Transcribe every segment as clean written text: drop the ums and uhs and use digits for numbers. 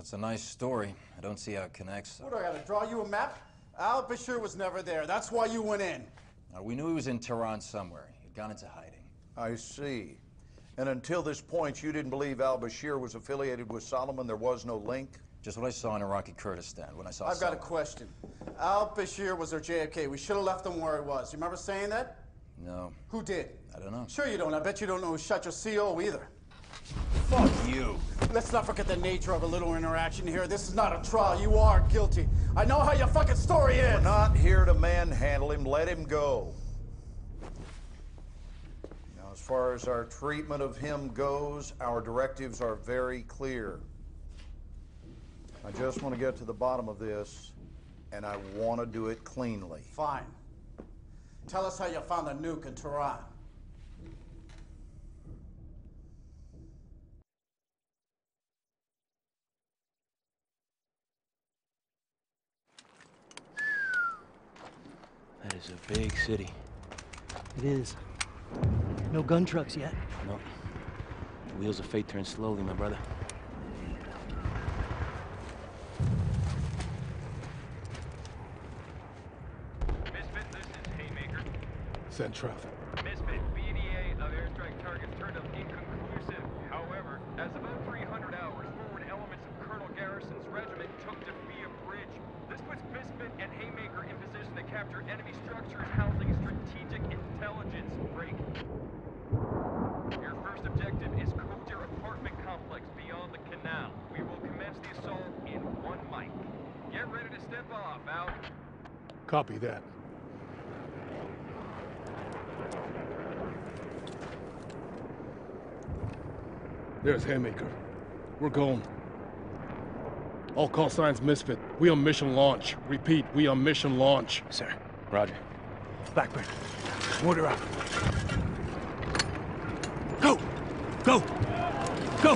That's a nice story. I don't see how it connects. What, do I gotta draw you a map? Al-Bashir was never there. That's why you went in. We knew he was in Tehran somewhere. He'd gone into hiding. I see. And until this point, you didn't believe Al-Bashir was affiliated with Solomon? There was no link? Just what I saw in Iraqi Kurdistan when I saw I've got a question. Al-Bashir was our JFK. We should have left him where he was. You remember saying that? No. Who did? I don't know. Sure you don't. I bet you don't know who shot your CO either. Fuck you. Let's not forget the nature of a little interaction here. This is not a trial. You are guilty. I know how your fucking story is. We're not here to manhandle him. Let him go. Now, as far as our treatment of him goes, our directives are very clear. I just want to get to the bottom of this, and I want to do it cleanly. Fine. Tell us how you found the nuke in Tehran. That is a big city. It is. No gun trucks yet. No. The wheels of fate turn slowly, my brother. Misfit, this is Haymaker. Send traffic. Misfit, BDA of airstrike targets turned up inconclusive. However, as of 0300 hours, forward elements of Colonel Garrison's regiment took Defia Bridge. This puts Misfit and Haymaker in position to capture enemy structures housing strategic intelligence break. Your first objective is Kotir apartment complex beyond the canal. We will commence the assault in 1 mic. Get ready to step off, out. Copy that. There's Haymaker. We're going. All call signs Misfit. We on mission launch. Repeat, we on mission launch. Sir. Roger. Blackburn, order up. Go! Go! Go!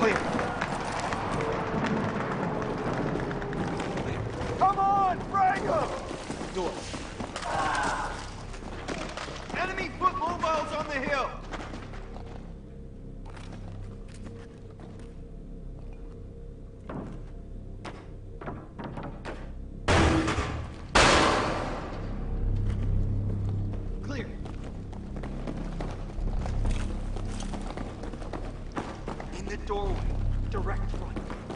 clear. Come on, frag him! Do it. Enemy foot mobiles on the hill. Clear. In the doorway, direct front.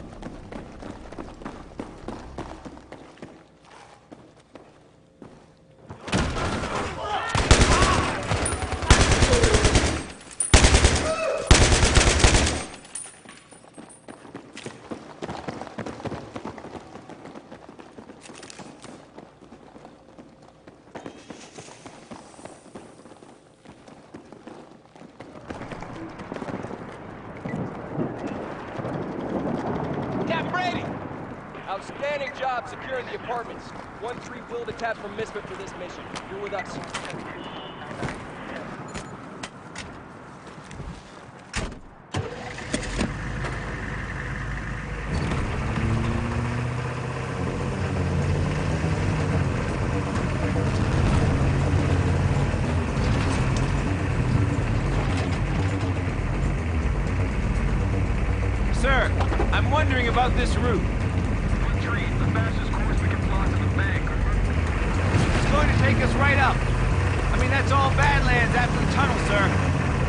Outstanding job securing the apartments. 1-3 build a tab from Misfit for this mission. You're with us. Sir, I'm wondering about this route. The fastest course we can plot to the bank. It's going to take us right up. I mean, that's all Badlands after the tunnel, sir.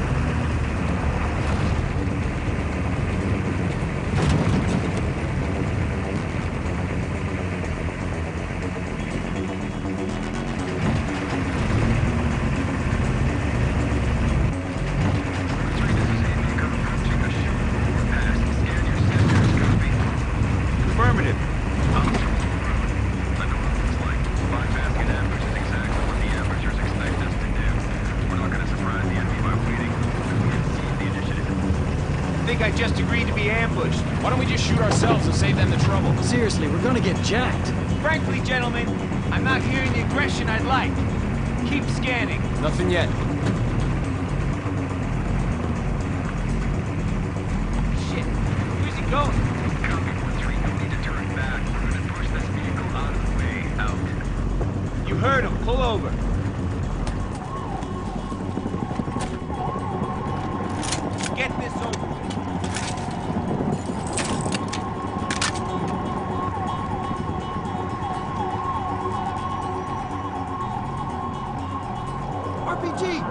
Affirmative. I just agreed to be ambushed. Why don't we just shoot ourselves and save them the trouble? Seriously, we're gonna get jacked. Frankly, gentlemen, I'm not hearing the aggression I'd like. Keep scanning. Nothing yet. Shit. Where's he going? Copy 1-3. No need to turn back. We're gonna push this vehicle out of the way. Out. You heard him. Pull over. Get this over. RPG!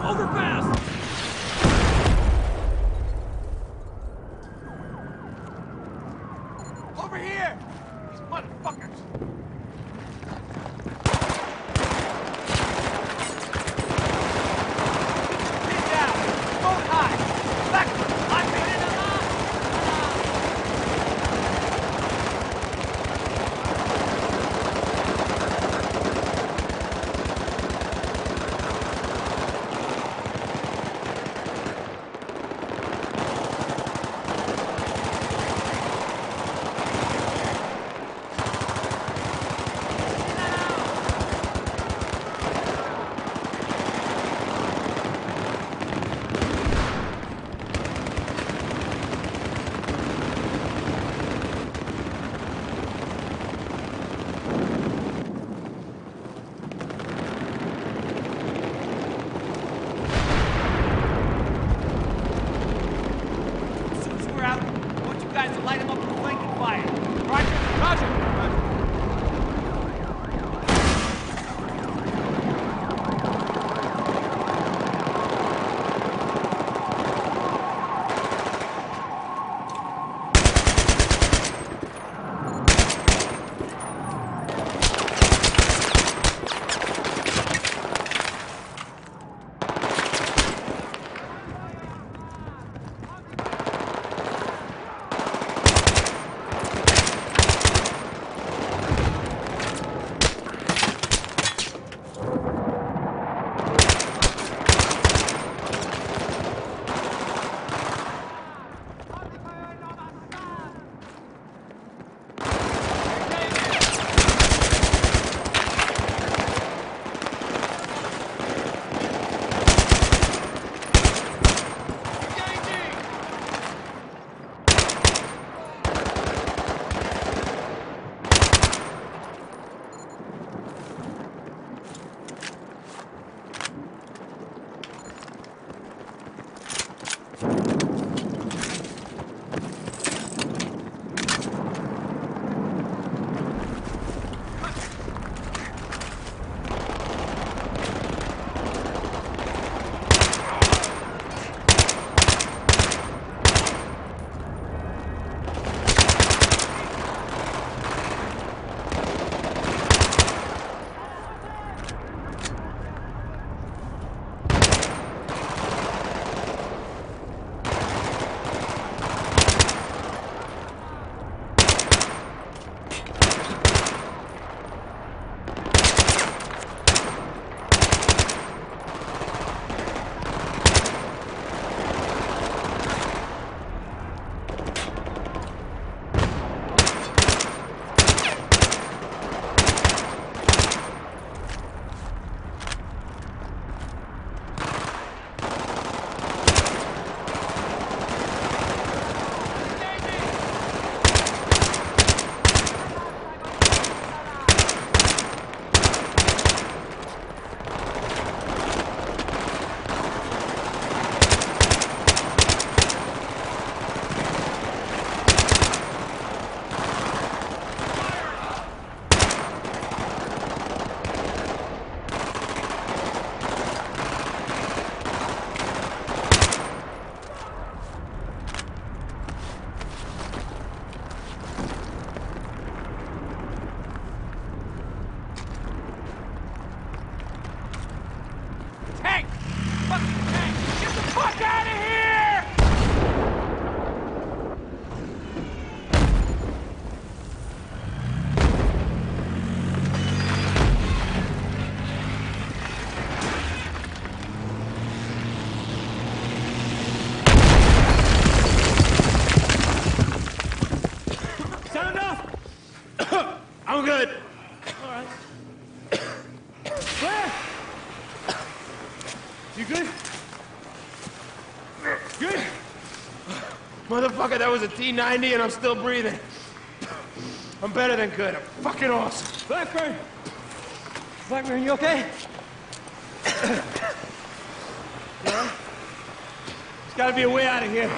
Good? Motherfucker, that was a T-90 and I'm still breathing. I'm better than good. I'm fucking awesome. Blackburn! Blackburn, you okay? You all right? There's gotta be a way out of here.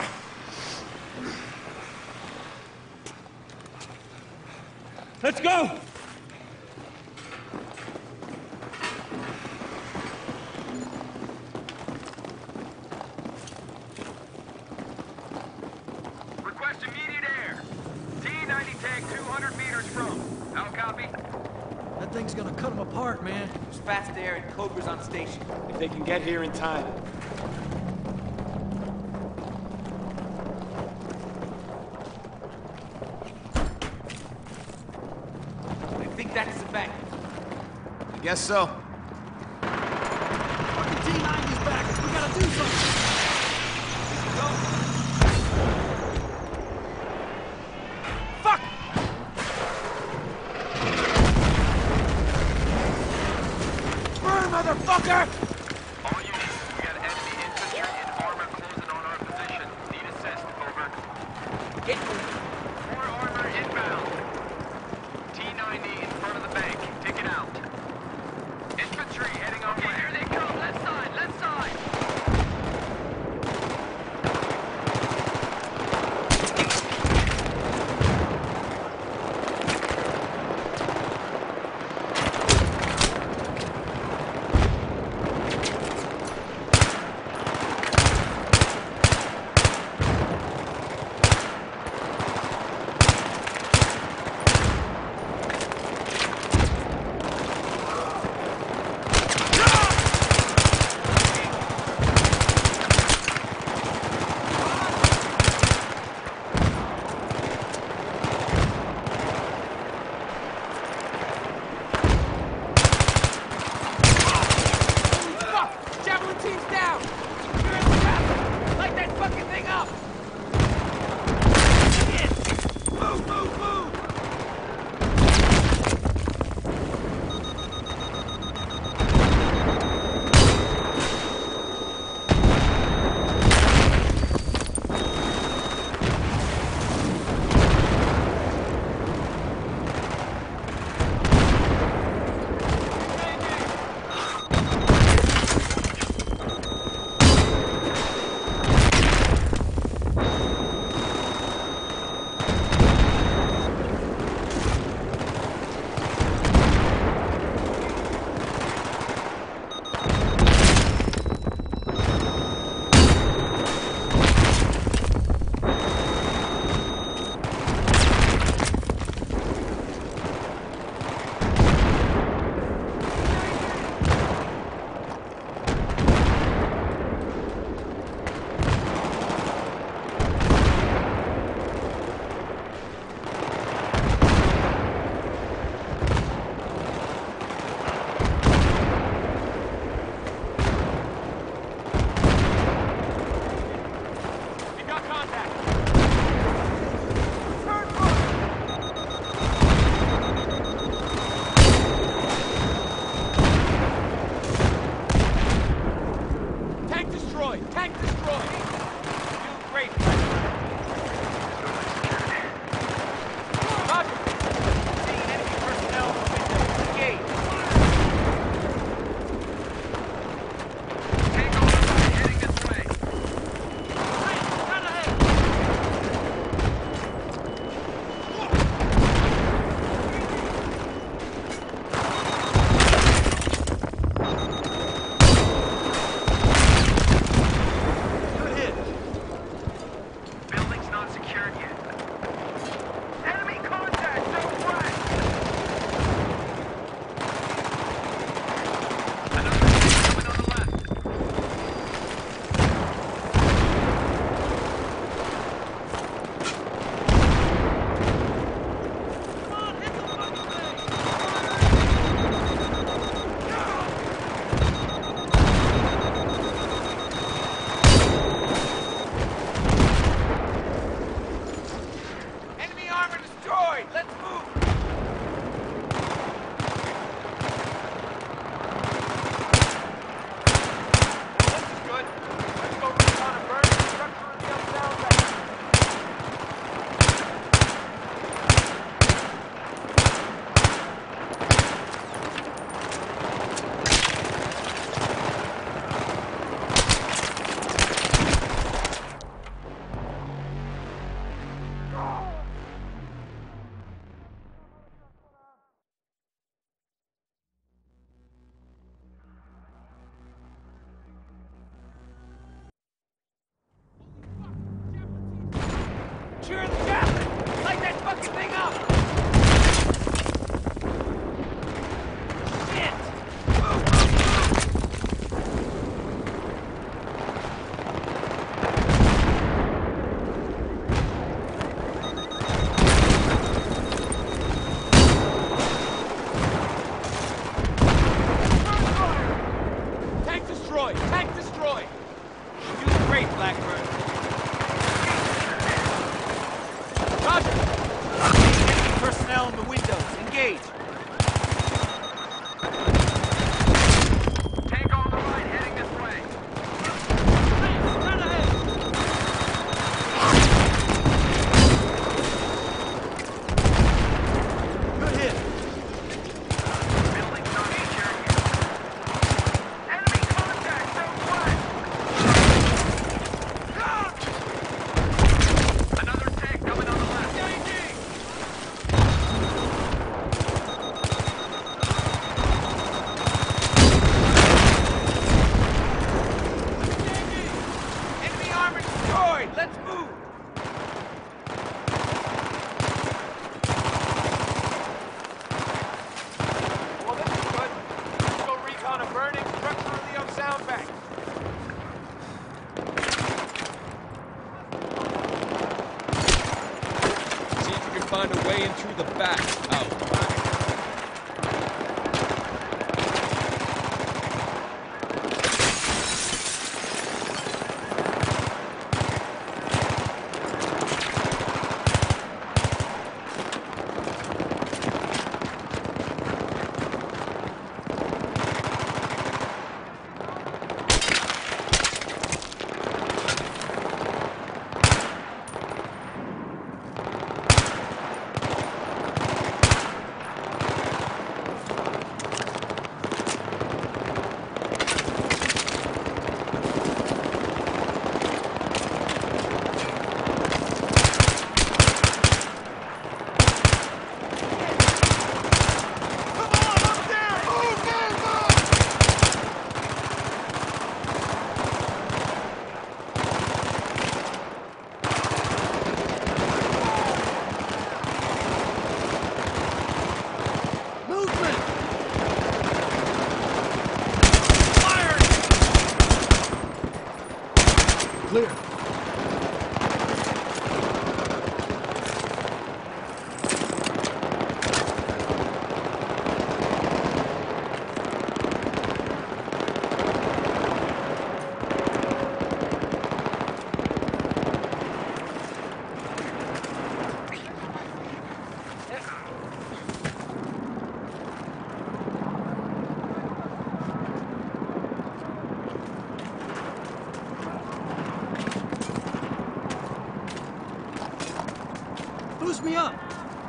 Let's go! Request immediate air. T-90 tank 200 meters from. How copy? That thing's gonna cut them apart, man. There's fast air and Cobra's on station. If they can get here in time. I think that's the bank. I guess so. Fucking T-90's back. We gotta do something. Fuck! Burn, motherfucker! All units, we got enemy infantry and armor closing on our position. Need assist, over. Get moving. More armor inbound. T-90 in front of the bank. Take it out. Infantry heading our way. Here they come. Left side, left side. Secure the chassis! Light that fucking thing up! Shit! Tank destroyed! Tank destroyed! You're doing great, Blackburn. Roger! Enemy personnel in the windows. Engage. Tank on the right, heading this way. Run ahead! Good hit. Building on each area. Enemy contact, southwest. Another tank coming on the left. Enemy armor destroyed! Let's move! Well, this is good. Let's go recon a burning structure in the sound bank. See if you can find a way in through the back. Out. Clear. Boost me up!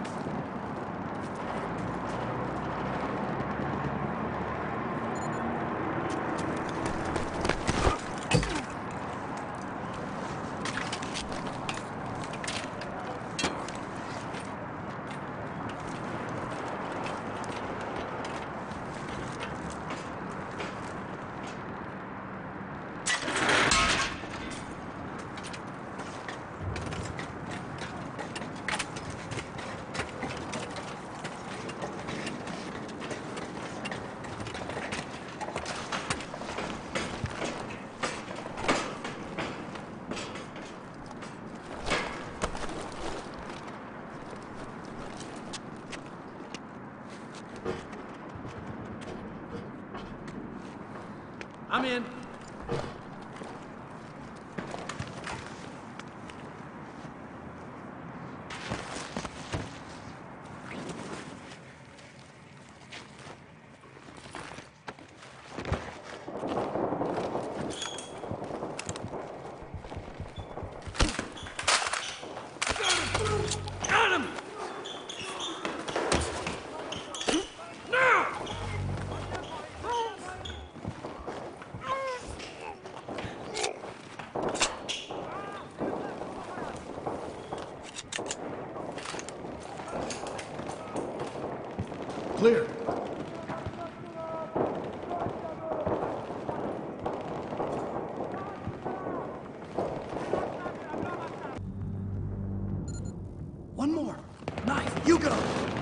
I'm in. Got him! Now! Clear. One more. Knife, you go.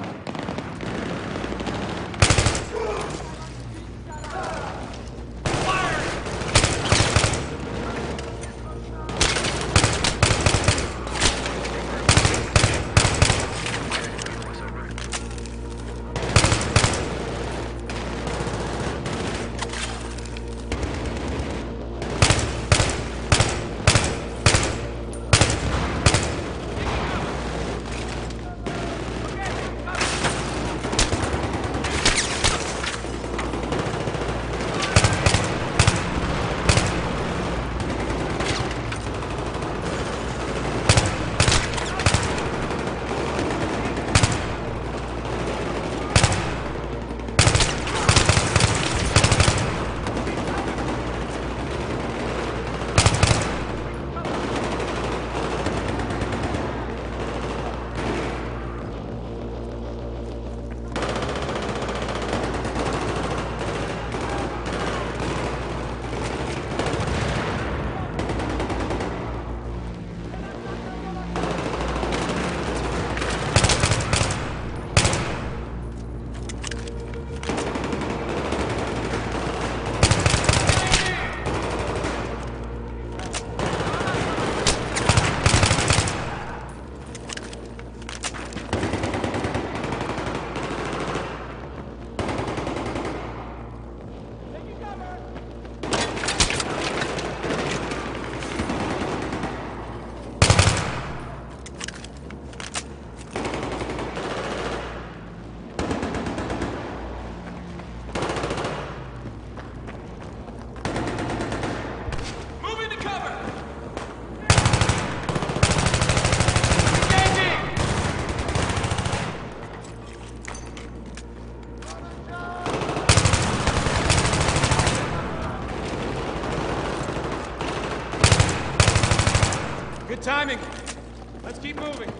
Good timing. Let's keep moving.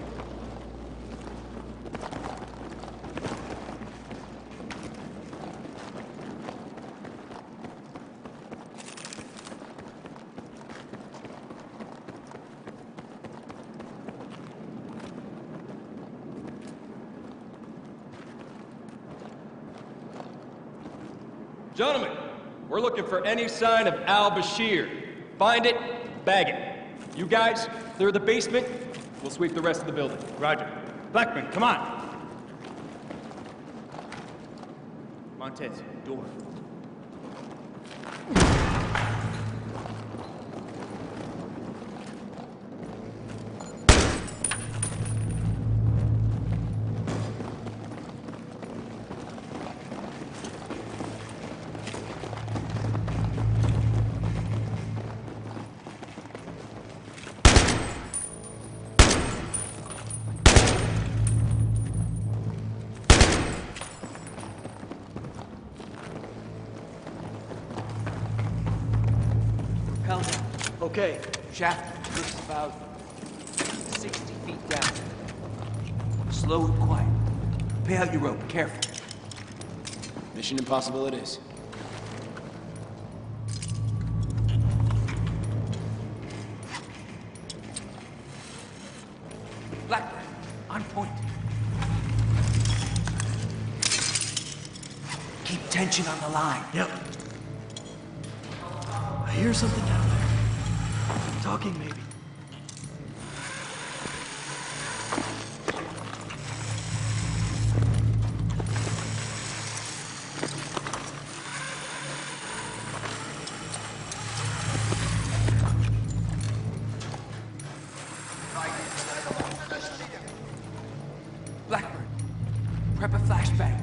Gentlemen, we're looking for any sign of Al-Bashir. Find it, bag it. You guys, clear the basement. We'll sweep the rest of the building. Roger. Blackman, come on. Montez, door. Okay. Shaft looks about 60 feet down. Slow and quiet. Pay out your rope, careful. Mission impossible it is. Blackburn, on point. Keep tension on the line. Yep. I hear something down there. Talking, maybe. Blackburn, prep a flashbang.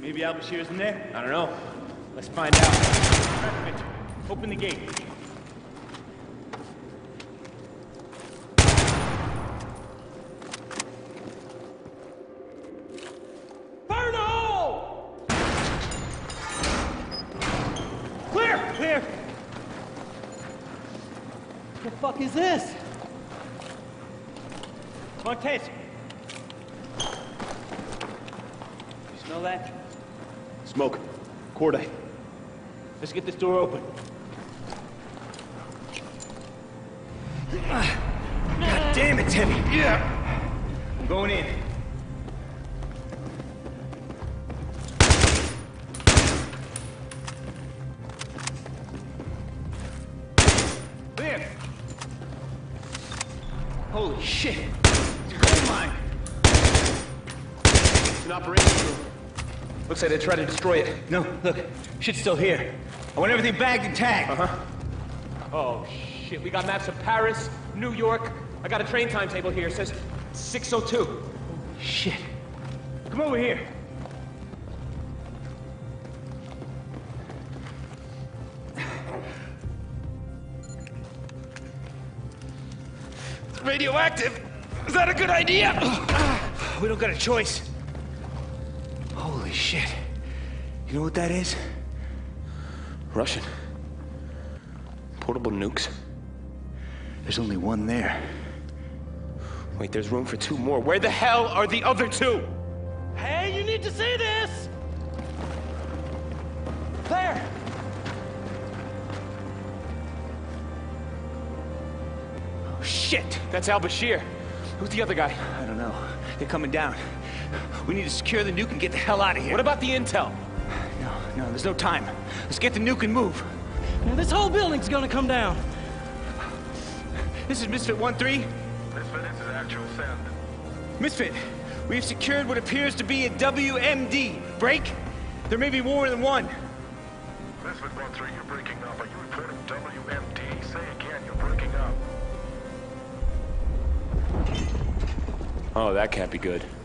Maybe Al-Bashir's in there? I don't know. Let's find out. Perfect. Open the gate. Clear! What the fuck is this? Montez! You smell that? Smoke. Corday. Let's get this door open. God damn, it's heavy. Yeah. I'm going in. There. Holy shit. It's a gold mine. It's an operation room. Looks like they tried to destroy it. No, look. Shit's still here. I want everything bagged and tagged. Uh-huh. Oh, shit. We got maps of Paris, New York. I got a train timetable here. It says 6:02. Shit. Come over here. It's radioactive. Is that a good idea? We don't got a choice. Holy shit. You know what that is? Russian. Portable nukes. There's only one there. Wait, there's room for 2 more. Where the hell are the other 2? Hey, you need to see this! Claire! Oh, shit. That's Al-Bashir. Who's the other guy? I don't know. They're coming down. We need to secure the nuke and get the hell out of here. What about the intel? No, there's no time. Let's get the nuke and move. Now, this whole building's gonna come down. This is Misfit 1-3. Misfit, this is actual send. Misfit, we have secured what appears to be a WMD. Break? There may be more than one. Misfit 1-3, you're breaking up. Are you reporting WMD? Say again, you're breaking up. Oh, that can't be good.